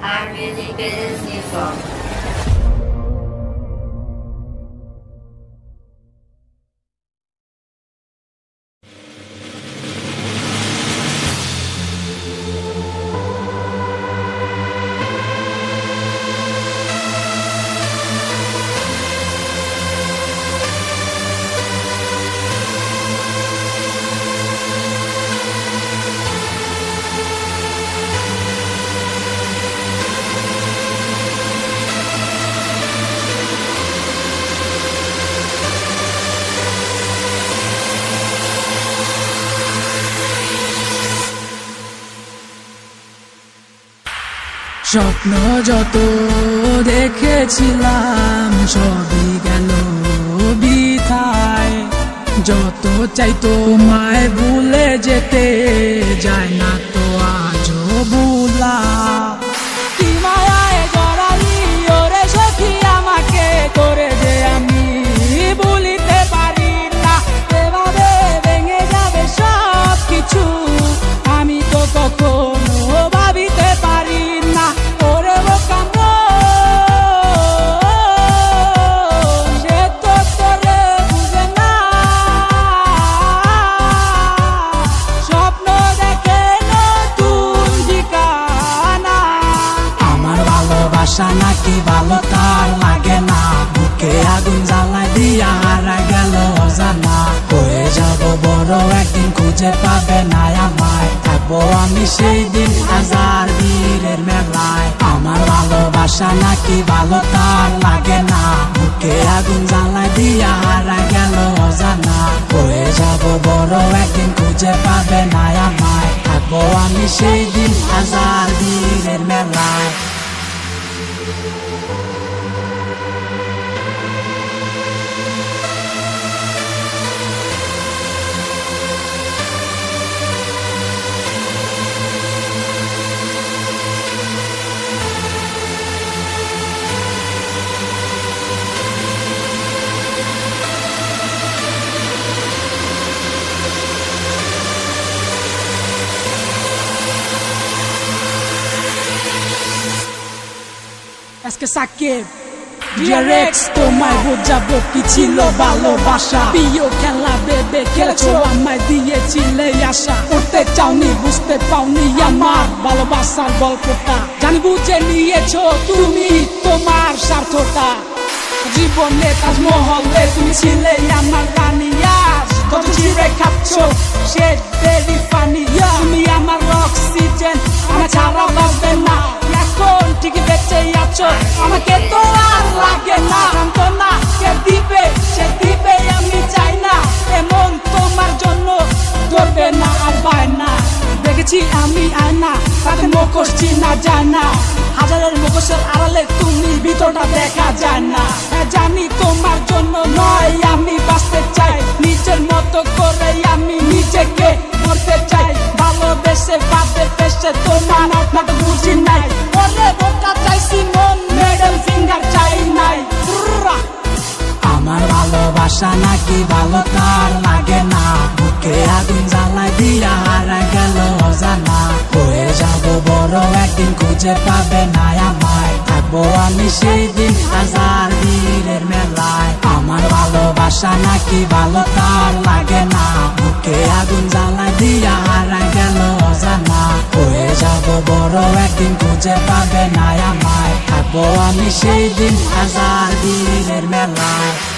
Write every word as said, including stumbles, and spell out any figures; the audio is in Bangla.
Our music business new song. স্বপ্ন যত দেখেছিলাম সবই গেল বৃথায়, যত চাই তোমায় ভুলে যেতে যায় না তো আজও ভুলা। কি মায়ায় জড়ালি ওরে সখী আমাকে, করে যে আমি ভুলিতে পারি না। এভাবে ভেঙে যাবে সব কিছু আমি তো কখনো ভাবিতে পারি না। ওরে বোকাম সে তো তোরে বুঝে না, স্বপ্ন দেখে নতুন ঠিকানা। আমার ভালোবাসা নাকি ভালো তার লাগে না, বুকে আগুন জ্বালায় দিয়া হারা গেল অজানা। হয়ে যাব বড় একদিন খুঁজে পাবে না আমায়, থাকবো আমি সেই দিন হাজার বীরের মেলায়। আমার ভালোবাসা নাকি ভালো তার লাগে না, বুকে আগুন জ্বালায় দিয়া হারা গেল অজানা। হয়ে যাব বড় একদিন খুঁজে পাবে না আমায়, থাকবো আমি সেই দিন হাজার বীরের মেলায়। আজকে সাকিব ডিআরএক্স তোমায় বোঝাবো কি ছিল ভালোবাসা। প্রিয় খেলা ভেবে খেলেছো আমায় দিয়েছিলে আশা, করতে চাওনি বুঝতে পাওনি আমার ভালোবাসার গল্পটা। জানি বুঝে নিয়েছো তুমি তোমার স্বার্থটা, জীবনে তাজমহলে তুমি ছিলে আমার রানী। আজ কত চিড়ে খাচ্ছ সে দেরি পানি, তুমি আমার অক্সিজেন আমার ছাড়া বাঁচবে না। এখন ঠিকই বেঁচে আছো আমাকে তো আর লাগে না, জানতো না কে দিবে সে দিবে আমি চাই না। এমন তোমার জন্য ধরবে না আর পায় না। দেখেছি আমি আয়না তাতে মুখোশ চিনা যায় না, হাজারের মুখোশের আড়ালে তুমি ভিতরটা দেখা যায় না। জানি তোমার জন্য নয় আমি বাঁচতে চাই, নিজের মতো করে আমি নিজেকে মরতে চাই। ভালোবেসে বাদে পেশে তোমার না তো বুঝি নাই, ওরে বোকা চাইছি মন মেডেল ফিঙ্গার চাই নাই। আমার ভালোবাসা নাকি ভালো তার লাগে না, বুকে আগুন জ্বালায় দিয়া হারা গেল অজানা। হয়ে যাব বড় একদিন খুঁজে পাবে না আমায়, থাকবো আমি সেই দিন হাজার বীরের মেলায়। আমার ভালোবাসা নাকি ভালো তার লাগে না, বুকে আগুন জ্বালায় দিয়া হারা গেল অজানা। হয়ে যাব বড় একদিন খুঁজে পাবে না আমায়, থাকবো আমি সেই দিন হাজার বীরের মেলায়।